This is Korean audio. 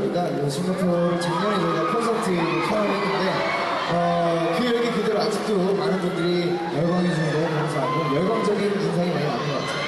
보니까 싱가포르를 작년에 저희가 콘서트를 촬영했는데 그 열기 그대로 아직도 많은 분들이 열광해 주는 거 감사하고 열광적인 인상이 많이 나는 것 같아요.